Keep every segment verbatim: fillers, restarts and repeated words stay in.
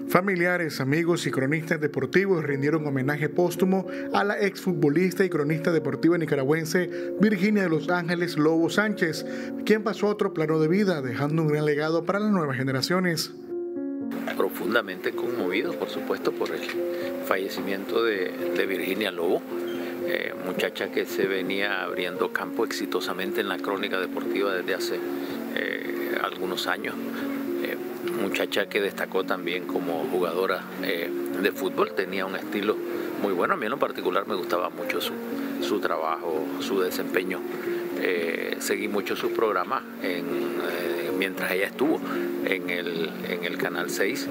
Familiares, amigos y cronistas deportivos rindieron homenaje póstumo a la exfutbolista y cronista deportiva nicaragüense Virginia de los Ángeles Lobo Sánchez, quien pasó a otro plano de vida, dejando un gran legado para las nuevas generaciones. Profundamente conmovido, por supuesto, por el fallecimiento de, de Virginia Lobo, eh, muchacha que se venía abriendo campo exitosamente en la crónica deportiva desde hace eh, algunos años. Eh, muchacha que destacó también como jugadora eh, de fútbol, tenía un estilo muy bueno. A mí en lo particular me gustaba mucho su, su trabajo, su desempeño. Eh, seguí mucho sus programas en, eh, mientras ella estuvo en el, en el Canal seis.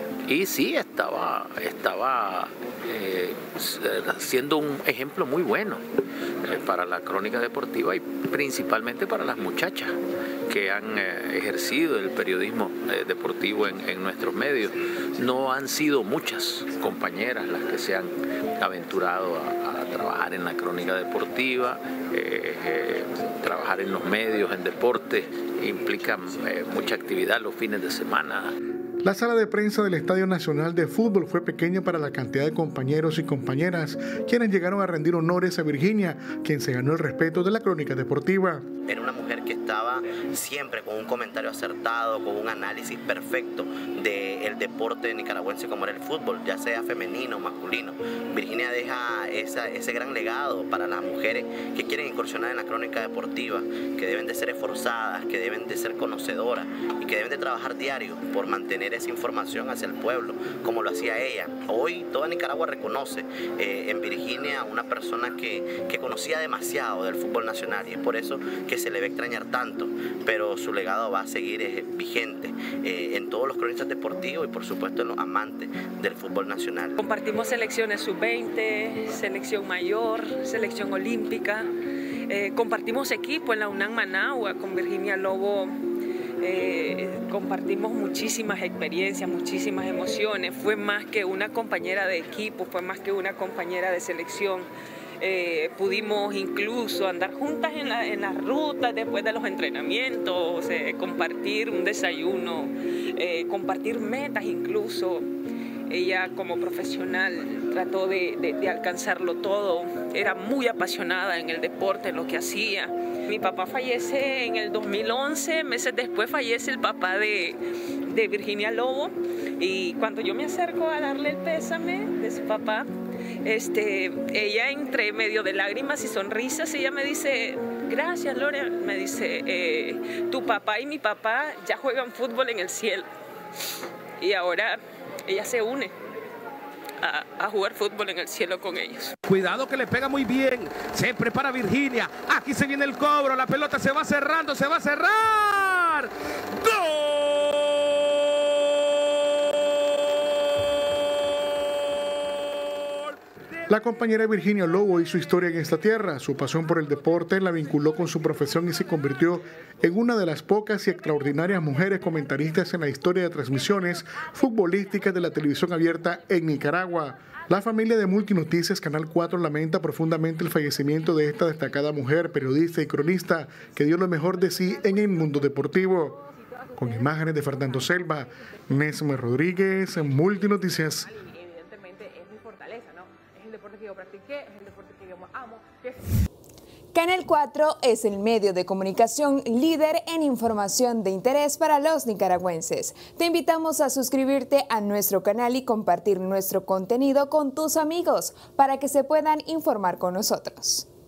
Y sí, estaba, estaba eh, siendo un ejemplo muy bueno eh, para la crónica deportiva y principalmente para las muchachas que han eh, ejercido el periodismo eh, deportivo en, en nuestros medios. No han sido muchas compañeras las que se han aventurado a, a trabajar en la crónica deportiva, eh, eh, trabajar en los medios, en deporte, implica eh, mucha actividad los fines de semana. La sala de prensa del Estadio Nacional de Fútbol fue pequeña para la cantidad de compañeros y compañeras quienes llegaron a rendir honores a Virginia, quien se ganó el respeto de la crónica deportiva. Era una mujer que estaba siempre con un comentario acertado, con un análisis perfecto del deporte nicaragüense como era el fútbol, ya sea femenino o masculino. Virginia deja esa, ese gran legado para las mujeres que quieren incursionar en la crónica deportiva, que deben de ser esforzadas, que deben de ser conocedoras y que deben de trabajar diario por mantener esa información hacia el pueblo, como lo hacía ella. Hoy toda Nicaragua reconoce eh, en Virginia una persona que, que conocía demasiado del fútbol nacional y es por eso que se le va a extrañar tanto, pero su legado va a seguir eh, vigente eh, en todos los cronistas deportivos y por supuesto en los amantes del fútbol nacional. Compartimos selecciones sub veinte, selección mayor, selección olímpica, eh, compartimos equipo en la UNAM Managua con Virginia Lobo. Eh, compartimos muchísimas experiencias, muchísimas emociones. Fue más que una compañera de equipo, fue más que una compañera de selección. Eh, pudimos incluso andar juntas en, la, en las rutas después de los entrenamientos, eh, compartir un desayuno, eh, compartir metas incluso. Ella como profesional trató de, de, de alcanzarlo todo, era muy apasionada en el deporte, en lo que hacía. Mi papá fallece en el dos mil once, meses después fallece el papá de, de Virginia Lobo y cuando yo me acerco a darle el pésame de su papá, este, ella entre medio de lágrimas y sonrisas, ella me dice, gracias Lore, me dice, eh, tu papá y mi papá ya juegan fútbol en el cielo y ahora ella se une a, a jugar fútbol en el cielo con ellos. Cuidado que le pega muy bien, se prepara Virginia, aquí se viene el cobro, la pelota se va cerrando, se va a cerrar. ¡Gol! La compañera Virginia Lobo hizo historia en esta tierra. Su pasión por el deporte la vinculó con su profesión y se convirtió en una de las pocas y extraordinarias mujeres comentaristas en la historia de transmisiones futbolísticas de la televisión abierta en Nicaragua. La familia de Multinoticias Canal cuatro lamenta profundamente el fallecimiento de esta destacada mujer, periodista y cronista que dio lo mejor de sí en el mundo deportivo. Con imágenes de Fernando Selva, Nesme Rodríguez, Multinoticias. Que yo practiqué, es el deporte que yo amo. Canal cuatro es el medio de comunicación líder en información de interés para los nicaragüenses. Te invitamos a suscribirte a nuestro canal y compartir nuestro contenido con tus amigos para que se puedan informar con nosotros.